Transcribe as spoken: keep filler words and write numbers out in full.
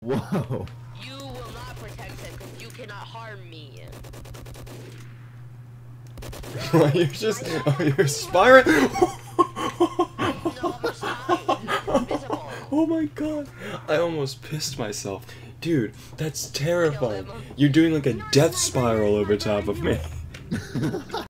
Whoa. You will not protect him because you cannot harm me. You're just, oh, you're spiraling. No, I'm spine. Invisible. Oh my god, I almost pissed myself. Dude, that's terrifying. You're doing like a death spiral over top of me.